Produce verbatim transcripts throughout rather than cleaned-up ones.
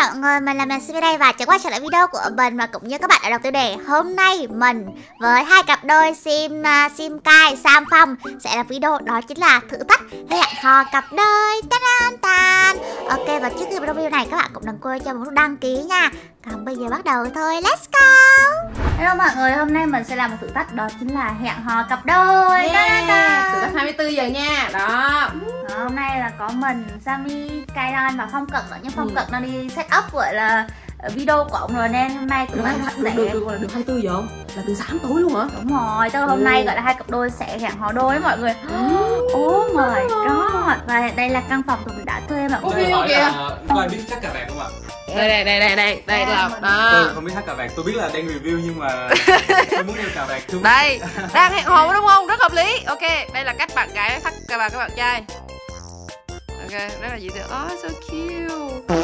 chào mọi người, mình là Messi đây và trở quay trở lại video của mình và cũng như các bạn đã đọc tiêu đề. Hôm nay mình với hai cặp đôi Sim uh, Sim Kai, Sam Phong sẽ làm video đó chính là thử thách hẹn hò cặp đôi. Ta-da, tan. Ok, và trước khi bắt đầu video này các bạn cũng đừng quên cho một nút đăng ký nha. Còn bây giờ bắt đầu thôi, let's go. Hello mọi người, hôm nay mình sẽ làm một thử thách đó chính là hẹn hò cặp đôi. Yeah. Thử thách hai mươi tư giờ nha. Đó. Đó, hôm nay là có mình, Sammy, Kairon và Phong Cận nữa. Nhưng Phong Ừ. Cận đang đi set up gọi là video của ông rồi nên hôm nay tụi mình Được, được, được, được, được hai mươi tư giờ không? Là từ sáng tối luôn hả? đúng rồi, tức là hôm Ừ. nay gọi là hai cặp đôi sẽ hẹn hò đôi mọi người. Oh my god. Và đây là căn phòng tụi mình đã thuê mọi người. Ok, ok. Có ai biết hát cà vạt không ạ? Đây đây đây đây đây đây là đó. Tôi không biết hát cà vạt, tôi biết là đang review nhưng mà tôi muốn đeo cà vạt chung. Đây, đang hẹn hò đúng không? Rất hợp lý. Ok, đây là cách bạn gái thắt cà vạt các bạn trai. Ok, rất là dễ thương. Oh, so cute.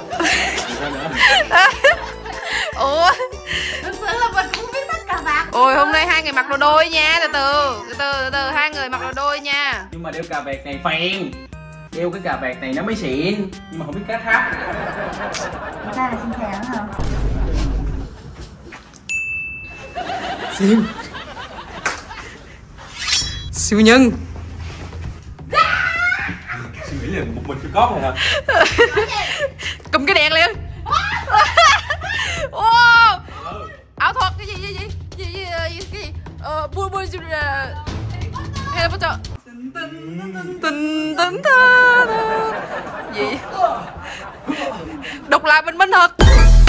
Ủa? Thực sự là mình cũng biết tất cả vạt. Ôi, hôm nay hai người mặc đồ đôi nha. Từ từ, từ từ, từ từ, hai người mặc đồ đôi nha. Nhưng mà đeo cà vạt này phèn. Đeo cái cà vạt này nó mới xịn. Nhưng mà không biết cách hát. Đây là xin chào hả? Siêu Siêu nhân. Suy nghĩ là một mình phải có này hả? Cầm cái đèn liền. Wow. Ảo thuật cái gì gì gì gì gì gì cái gì ờ bui bui gì hay là bắt đầu tình tình tình thơ gì độc lại bình minh thật.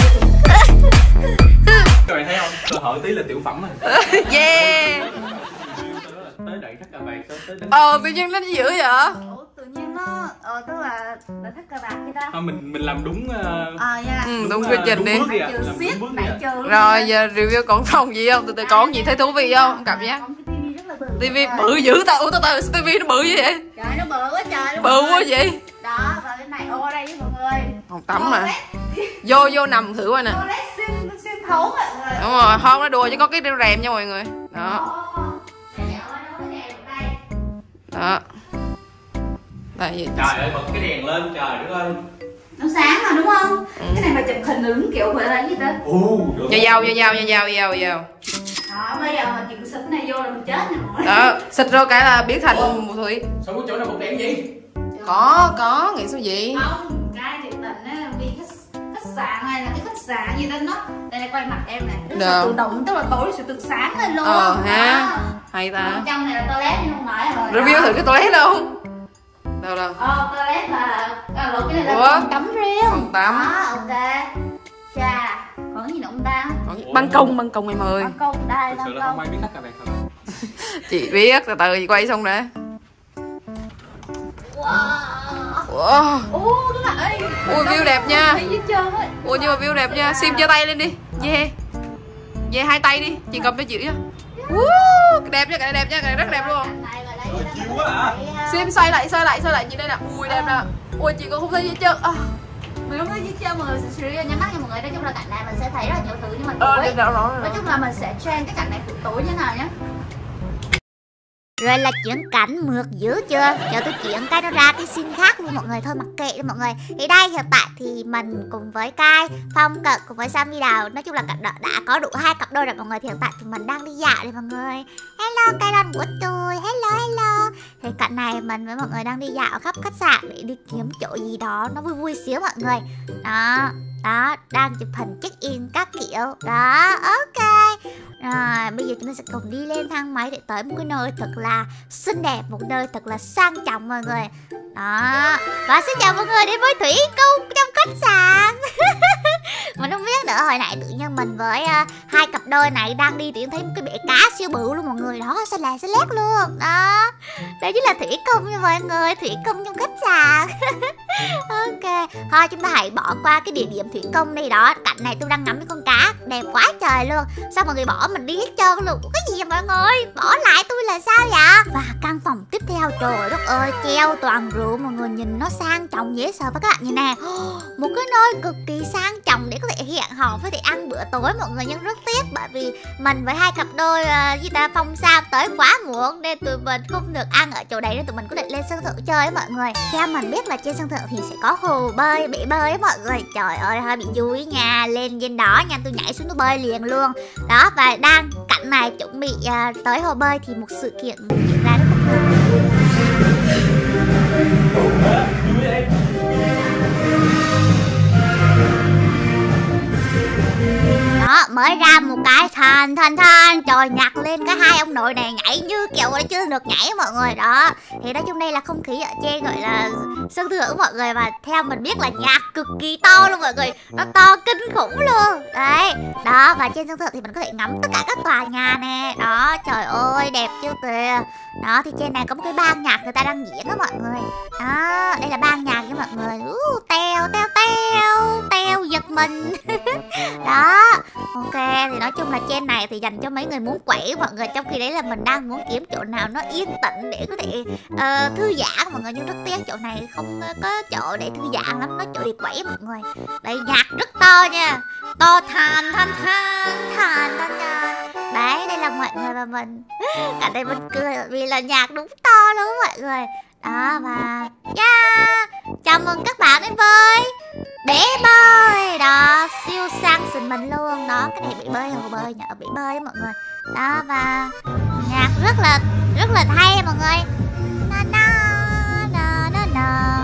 Rồi thấy không? Cơ hội tí là tiểu phẩm rồi. Yeah. Tới đẩy thắt cà vạt tới tới tới. Ờ tự nhiên nó dữ vậy. Ủa, tự nhiên nó ờ tức là là thắt cà vạt kia ta. Thôi mình mình làm đúng uh, Ờ dạ. Ừ, đúng quy trình đi. bước đi ạ. Trừ Làm siết, đúng bước đi nãy ạ. trừ. Rồi giờ review còn không gì không? Từ từ còn gì thấy thú vị không? Cảm giác Có cái tivi rất là bự. tivi bự dữ tao. Ủa từ từ tivi nó bự như vậy? Trời nó bự quá trời luôn. Bự quá vậy? Đó, và bên này ô đây với mọi người. Phòng tắm mà. Vô vô nằm thử coi nè. Ô đấy xuyên xuyên thấu mọi người. Đúng rồi, không nó đùa chứ có cái rèm nha mọi người. Đó. Đó. Đây vậy. Trời ơi, bật cái đèn lên trời đất ơi. Nó sáng mà đúng không? Ừ. Cái này mà chụp hình ứng kiểu gọi là cái gì ta? Ồ, được. Vô dao vô dao vô dao vô dao vô dao. Đó, bây giờ mà chụp xịt này vô là mình chết rồi. Đó, xịt rồi cái là biến thành mù thủy. Sao có chỗ nào bật đèn gì? Có, có, nghĩ sao gì? Không, cái thiệt tình á, đi khách, khách sạn hay là cái khách sạn gì tên nó. Đây là quay mặt em này. Nó sẽ Được. tự động, tức là tối sẽ tự sáng lên luôn. Ờ ha. Đó. Hay ta. Bên trong này là toilet nhưng không nói rồi. Review thử cái toilet không? Đâu đâu. Ờ, toilet là à, lộn, cái này Ủa? là phòng tắm riêng. Phòng tắm. Đó, ok. Chà, còn gì nữa không ta? Còn ban công, ban công em ơi. Ban công đây, Thật sự ban là không công. à? ai biết hát cà vạt thật. Chị biết, từ từ chị quay xong đã. Wow. Wow. Ô, đúng là ơi. Ui view đẹp nha. Thấy hết trơn ấy. Ui nhưng mà view đẹp nha. Sim giơ tay lên đi. Yeah. Yeah hai tay đi. Chị cầm cho chị nha. Woo, cái đẹp nha, cái này đẹp nha, cái này rất đẹp luôn. Trời, chill quá à. Sim xoay lại, xoay lại, xoay lại chị đây nè. Ui đẹp nè. Ui chị còn không thấy gì hết trơn. À. Mình không thấy gì trơn, mọi người sẽ nhắm mắt nha mọi người. Nói chung là cảnh này mình sẽ thấy rất là nhiều thứ nhưng mà Ờ, tối. đẹp rõ rõ. Nói chung là mình sẽ trend cái cảnh này buổi tối như thế nào nhé. Rồi là chuyển cảnh mượt dữ chưa? Giờ tôi chuyển cái nó ra cái scene khác luôn mọi người. Thôi mặc kệ đi mọi người. Thì đây hiện tại thì mình cùng với Kai, Phong Cận cùng với Sammy Đào, nói chung là đã, đã có đủ hai cặp đôi rồi mọi người. Thì hiện tại thì mình đang đi dạo đây mọi người. Hello Kairon của tôi. Hello hello. Thì cảnh này mình với mọi người đang đi dạo khắp khách sạn để đi kiếm chỗ gì đó nó vui vui xíu mọi người. Đó. Đó, đang chụp hình check in các kiểu. Đó, ok. Rồi, bây giờ chúng ta sẽ cùng đi lên thang máy để tới một cái nơi thật là xinh đẹp, một nơi thật là sang trọng mọi người. Đó, và xin chào mọi người đến với Thủy Cung trong khách sạn. Mình không biết nữa, hồi nãy tự nhiên mình với uh, hai cặp đôi này đang đi thì thấy một cái bể cá siêu bự luôn mọi người. Đó, xanh lè xanh lét luôn. Đó, đây chính là Thủy Cung nha mọi người, Thủy Cung trong khách sạn. Ok, thôi chúng ta hãy bỏ qua cái địa điểm Thủy Cung này đó. Cảnh này tôi đang ngắm cái con cá đẹp quá trời luôn. Sao mọi người bỏ mình đi hết trơn luôn? Cái gì vậy mọi người? Bỏ lại tôi là sao vậy? Và căn phòng tiếp theo, trời đất ơi, treo toàn rượu mọi người, nhìn nó sang trọng dễ sợ. Và các bạn nhìn nè, một cái nơi cực kỳ sang trọng để có thể hẹn hò với thì ăn bữa tối mọi người, nhưng rất tiếc bởi vì mình với hai cặp đôi uh, với ta Phong Sam tới quá muộn nên tụi mình không được ăn ở chỗ đấy, nên tụi mình quyết định lên sân thượng chơi ấy mọi người. Theo mình biết là trên sân thượng thì sẽ có hồ bơi, bể bơi ấy mọi người. Trời ơi hơi bị vui nha, lên trên đó nha, tôi nhảy xuống tôi bơi liền luôn. Đó, và đang cạnh này chuẩn bị uh, tới hồ bơi thì một sự kiện diễn ra rất bất ngờ. Đó, mới ra một cái than than than, trời nhạc lên, cái hai ông nội này nhảy như kiểu là chưa được nhảy mọi người. Đó, thì nói chung đây là không khí ở trên gọi là sân thượng mọi người, và theo mình biết là nhạc cực kỳ to luôn mọi người, nó to kinh khủng luôn. Đấy, đó, và trên sân thượng thì mình có thể ngắm tất cả các tòa nhà nè. Đó, trời ơi đẹp chưa kìa. Đó, thì trên này có một cái ban nhạc người ta đang diễn đó mọi người. Đó, đây là ban nhạc nha mọi người. uh, Teo teo teo teo giật mình. Đó, ok, thì nói chung là trên này thì dành cho mấy người muốn quẩy mọi người, trong khi đấy là mình đang muốn kiếm chỗ nào nó yên tĩnh để có thể uh, thư giãn mọi người, nhưng rất tiếc chỗ này không có chỗ để thư giãn lắm, nó chỗ để quẩy mọi người. Đây nhạc rất to nha, to than than than than than than. Đấy, đây là mọi người và mình cả đây mình cười vì là nhạc đúng to luôn mọi người. Đó, và yeah, chào mừng các bạn đến với bể bơi. Đó, siêu sang xịn mình luôn. Đó, cái này bể bơi hồ bơi nhờ, bể bơi mọi người. Đó, và nhạc rất là rất là hay mọi người. Na na na na na.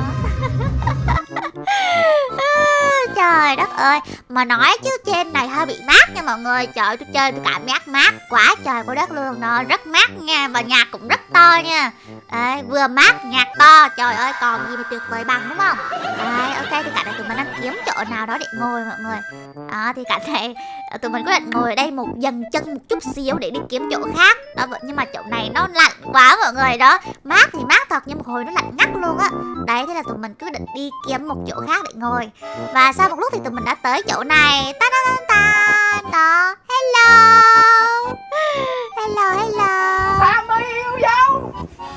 Trời đất ơi, mà nói chứ trên này hơi bị mát nha mọi người. Trời, tôi chơi tôi cảm giác mát quá trời của đất luôn. Nó rất mát nha, và nhạc cũng rất to nha. Đấy, vừa mát nhạc to, trời ơi còn gì mà tuyệt vời bằng đúng không? Đấy, ok, thì cả này tụi mình đang kiếm chỗ nào đó để ngồi mọi người. Đó, thì cả này tụi mình quyết định ngồi ở đây một dần chân một chút xíu để đi kiếm chỗ khác. Đó, nhưng mà chỗ này nó lạnh quá mọi người. Đó, mát thì mát thật nhưng một hồi nó lạnh ngắt luôn á. Đấy, thế là tụi mình quyết định đi kiếm một chỗ khác để ngồi. Và sau một lúc thì tụi mình đã tới chỗ này. Ta ta ta ta. Đó, hello. Hello, hello. Sam ơi yêu dấu.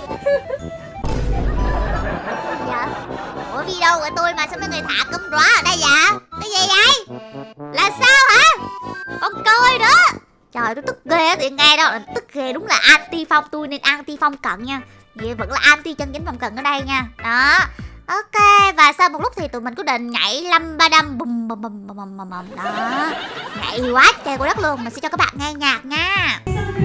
Dạ? Ủa video của tôi mà sao mấy người thả cấm róa ở đây vậy? Cái gì vậy? Là sao hả? Con coi đó. Trời, tôi tức ghê thì nghe đâu là tức ghê, đúng là anti Phong, tôi nên anti Phong Cận nha. Vậy vẫn là anti chân chính Phong Cận ở đây nha. Đó. Ok, và sau một lúc thì tụi mình quyết định nhảy lâm ba đâm bùm bùm bùm bùm bùm bùm. Đó, nhảy quá trời của đất luôn. Mình sẽ cho các bạn nghe nhạc nha.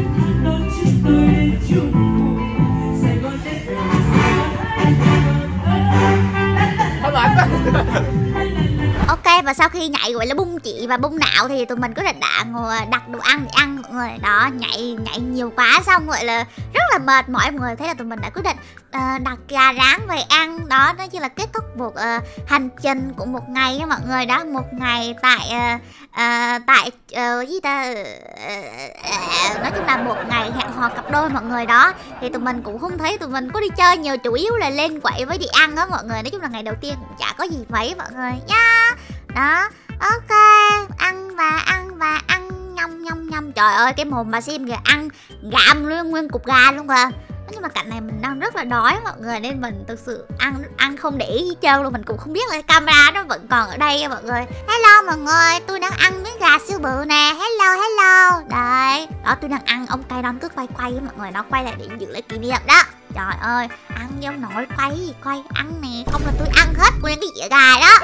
Ok, và sau khi nhảy gọi là bung chị và bung não thì tụi mình quyết định đã ngồi đặt đồ ăn để ăn mọi người. Đó, nhảy nhảy nhiều quá xong gọi là rất là mệt mỏi mọi người. Thế là tụi mình đã quyết định uh, đặt gà rán về ăn. Đó, nó chỉ là kết thúc một uh, hành trình của một ngày nha mọi người. Đó, một ngày tại uh, uh, tại uh, gì ta uh, uh, nói chung là một ngày hẹn hò cặp đôi mọi người. Đó, thì tụi mình cũng không thấy tụi mình có đi chơi nhiều, chủ yếu là lên quậy với đi ăn đó mọi người. Nói chung là ngày đầu tiên cũng chả có gì mấy mọi người nha. Đó, ok, ăn và ăn và ăn, nhông nhông nhông. Trời ơi, cái mồm bà Sim kìa, ăn gặm luôn nguyên cục gà luôn kìa. Nhưng mà cảnh này mình đang rất là đói mọi người, nên mình thực sự ăn ăn không để ý gì trơn luôn. Mình cũng không biết là camera nó vẫn còn ở đây nha mọi người. Hello mọi người, tôi đang ăn miếng gà siêu bự nè. Hello hello. Đấy, đó tôi đang ăn, ông cay đón cứ quay quay với mọi người, nó quay lại để giữ lại kỷ niệm đó. Trời ơi, ăn như ông nội, quay gì quay, ăn nè, không là tôi ăn hết nguyên cái dĩa gà đó.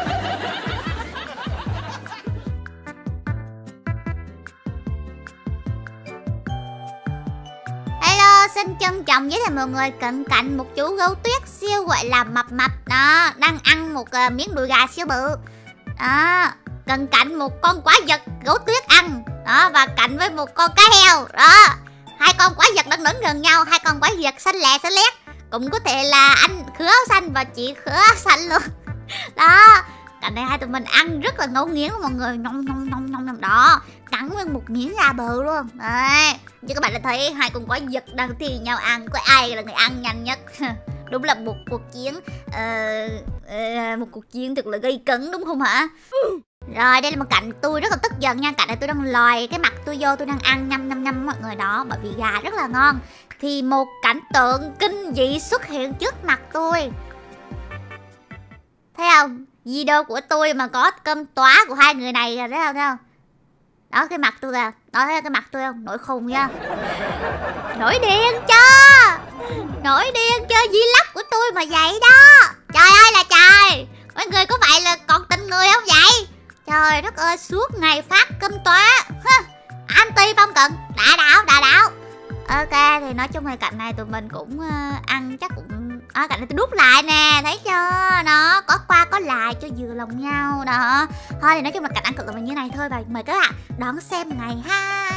Hello, xin trân trọng giới thiệu mọi người cận cảnh một chú gấu tuyết siêu gọi là mập mập đó, đang ăn một uh, miếng đùi gà siêu bự. Đó, cận cảnh một con quái vật gấu tuyết ăn. Đó, và cạnh với một con cá heo. Đó, hai con quái vật đang đứng gần nhau, hai con quái vật xanh lè xanh lét. Cũng có thể là anh khứa áo xanh và chị khứa áo xanh luôn. Đó, cảnh này hai tụi mình ăn rất là ngấu nghiến luôn mọi người. Nhông nhông nhông nhông nhông. Đó, cắn nguyên một miếng gà bự luôn. Đấy, như các bạn đã thấy hai con quái vật đang thi nhau ăn, có ai là người ăn nhanh nhất. Đúng là một cuộc chiến uh, uh, một cuộc chiến thật là gây cấn đúng không hả? Rồi, đây là một cảnh tôi rất là tức giận nha. Cảnh này tôi đang lòi cái mặt tôi vô, tôi đang ăn nhăm nhăm nhăm mọi người. Đó, bởi vì gà rất là ngon. Thì một cảnh tượng kinh dị xuất hiện trước mặt tôi. Thấy không? video của tôi mà có cơm tóa của hai người này rồi, thấy không, thấy không? Đó cái mặt tôi kìa, đó thấy cái mặt tôi không? Nổi khùng nha. Nổi điên chưa? Nổi điên chưa? Vlog của tôi mà vậy đó. Trời ơi là trời. Mọi người có phải là còn tình người không vậy? Trời đất ơi, suốt ngày phát cơm tóa. Anti Phong Cận, đả đảo, đả đảo. Ok, thì nói chung là cảnh này tụi mình cũng uh, ăn chắc cũng... À, cảnh này tôi đút lại nè, thấy chưa? Nó có qua có lại cho vừa lòng nhau đó. Thôi thì nói chung là cảnh ăn cực là như này thôi. Và mời các bạn đón xem ngày hai.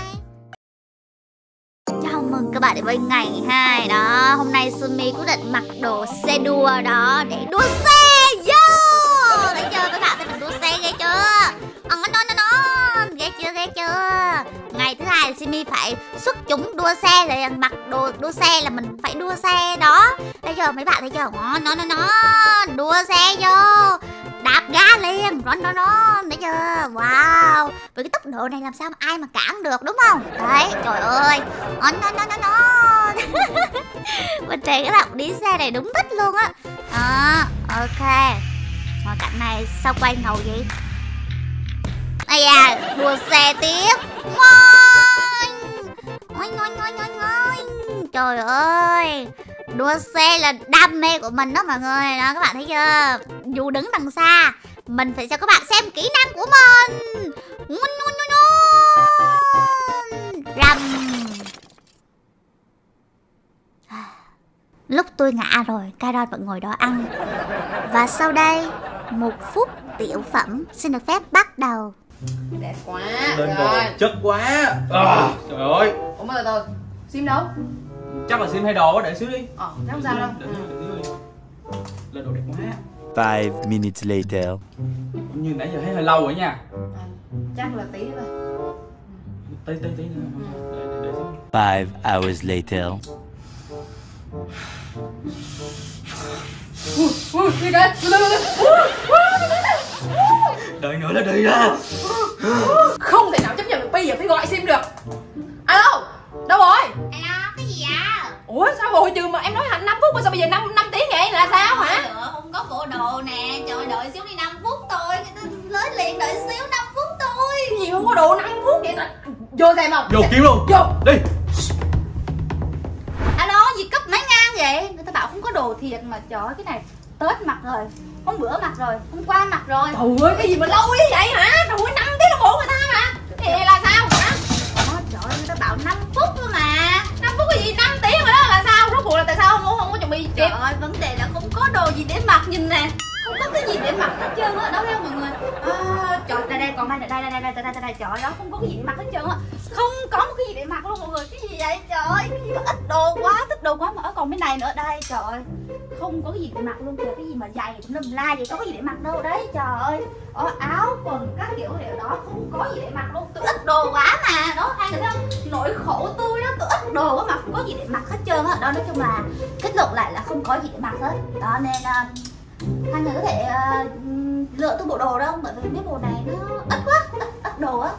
Chào mừng các bạn đến với ngày hai đó. Hôm nay Sumi quyết định mặc đồ xe đua đó để đua xe. Yo! Thấy chưa các bạn, thấy mình đua xe ghê chưa? Ờ, nó nó nó ghê chưa, ghê chưa? Ngày thứ hai là Simi phải xuất chúng đua xe, là mặc đồ đua xe là mình phải đua xe đó. Thấy chưa mấy bạn, thấy chưa? Nó nó nó nó đua xe vô, đạp ga liền, nó nó nó thấy chưa? Wow, với cái tốc độ này làm sao mà ai mà cản được, đúng không? Đấy, trời ơi, nó nó nó nó nó mình thấy các bạn đi xe này đúng thích luôn á. Đó, ok. Rồi cảnh này sao quay ngầu vậy? Ây da, đua xe tiếp. Ngoanh ngoanh ngoanh ngoanh ngoanh. Trời ơi, đua xe là đam mê của mình đó mọi người. Đó các bạn thấy chưa? Dù đứng đằng xa, mình phải cho các bạn xem kỹ năng của mình. Ngoanh ngoanh ngoanh ngoanh. Rầm. Lúc tôi ngã rồi, Kairon vẫn ngồi đó ăn. Và sau đây, một phút tiểu phẩm xin được phép bắt đầu. Đẹp quá. Lên rồi. đồ chất quá. À, trời ơi. Ủa mà từ từ, Sim đâu? Chắc là Sim thay đồ quá, để xíu đi. Ờ, chắc không sao đâu. Để xíu, để xíu đi. Lên đồ đẹp quá. Five minutes later. Như nãy giờ thấy hơi lâu rồi nha. À, chắc là tí nữa thôi. Tí tí tí nữa. Ừ. Để, để, để xíu. Five hours later. Ui, ui, đi kìa. Đợi nữa là đi ra. Không thể nào chấp nhận được, bây giờ phải gọi Sim được. Alo, đâu rồi? Alo, cái gì vậy? Ủa sao hồi trừ mà em nói hẳn năm phút mà sao bây giờ năm năm tiếng vậy là sao hả? Nữa, không có bộ đồ nè. Trời, đợi xíu đi năm phút thôi. Lấy liền, đợi xíu năm phút thôi. Cái gì không có đồ năm phút vậy ta? Vô xem không? Vô kiếm luôn. Vô. Đi. Alo, gì cấp mấy ngang vậy? Người ta bảo không có đồ thiệt mà. Trời ơi, cái này Tết mặc rồi, hôm bữa mặc rồi, hôm qua mặc rồi. Trời ơi, cái gì mà lâu như vậy hả? Trời ơi, năm tiếng đồng hồ người ta mà. Cái này là sao hả? Ồ, trời ơi, người ta bảo năm phút thôi mà. năm phút cái gì, năm tiếng rồi đó là sao? Rốt cuộc là tại sao không, không có chuẩn bị Trời kịp? ơi, vấn đề là không có đồ gì để mặc, nhìn nè. Không có cái gì để mặc hết trơn á, đâu thấy không mọi người? À, trời, đây đây, còn đây, đây, đây, đây, đây, đây, đây, đây, trời đó, không có cái gì để mặc hết trơn á. Không có một cái gì để mặc luôn mọi người. Cái gì vậy? Trời ơi, cái gì mà ít đồ quá, ít đồ quá mà ở còn bên này nữa. Đây, trời ơi, không có cái gì để mặc luôn kìa. Cái gì mà dày cũng nùm la vậy, có cái gì để mặc đâu đấy, trời ơi. Ở áo, quần, các kiểu đều đó, không có gì để mặc luôn. Tôi ít đồ quá mà, đó, hai người thấy không? Nỗi khổ tôi đó, tôi ít đồ quá mà không có gì để mặc hết trơn á. Đó, nói chung là kết luận lại là không có gì để mặc hết. Đó, nên uh, hai người có thể uh, lựa tôi bộ đồ đâu, bởi vì cái bộ này nó ít quá, ít, ít đồ á.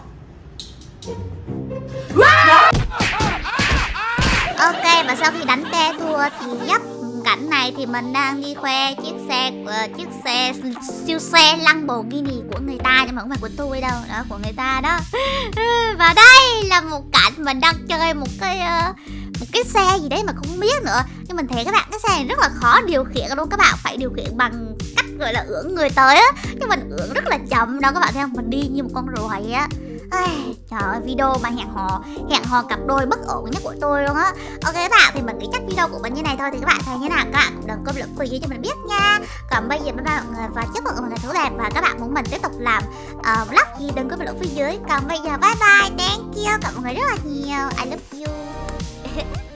Ok, và sau khi đánh te thua thì dấp cảnh này thì mình đang đi khoe chiếc xe uh, chiếc xe siêu xe Lamborghini của người ta, nhưng mà không phải của tôi đâu, đó của người ta đó. Và đây là một cảnh mình đang chơi một cái uh, một cái xe gì đấy mà không biết nữa, nhưng mình thấy các bạn cái xe này rất là khó điều khiển luôn. Các bạn phải điều khiển bằng cách gọi là ưỡn người tới á, nhưng mình ưỡn rất là chậm đâu các bạn thấy không, mình đi như một con ruồi á. Ai, trời ơi, video mà hẹn hò hẹn hò cặp đôi bất ổn nhất của tôi luôn á. Ok các bạn, thì mình cứ chắc video của mình như này thôi. Thì các bạn thấy như nào, các bạn cũng đừng có bình luận phía dưới cho mình biết nha. Còn bây giờ bye bye mọi người và chúc mọi người một ngày tốt đẹp. Và các bạn muốn mình tiếp tục làm uh, vlog thì đừng có bình luận phía dưới. Còn bây giờ bye bye, thank you các mọi người rất là nhiều, I love you.